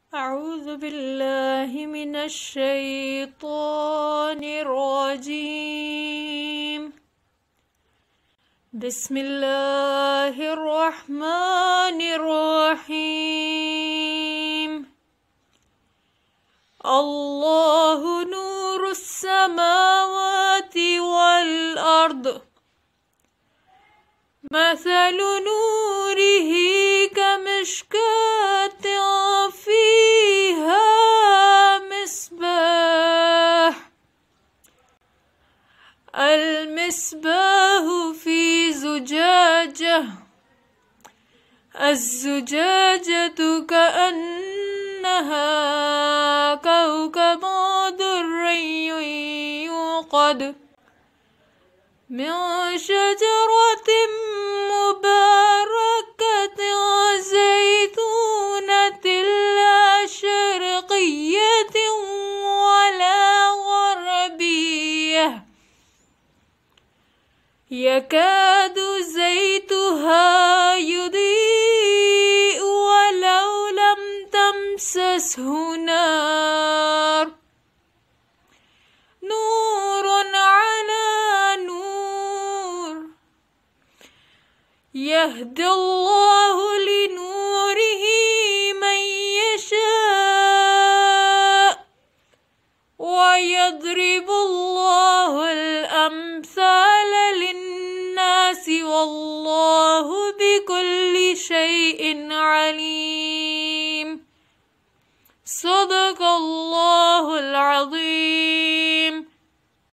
أعوذ بالله من الشيطان الرجيم. بسم الله الرحمن الرحيم. الله نور السماوات والأرض. مثل نوره كمشكاة فيها مصباح. المصباح في زجاجة. الزجاجة كأنها كوكب دري يوقد من شجرة مباركة زيتونة لا شرقية ولا غربية يكاد زيتها يضيء ولو لم تمسسه نار. نور على نور يهدي الله لنوره من يشاء ويضرب الله الأمثال للناس والله بكل شيء عليم. صدق الله العظيم.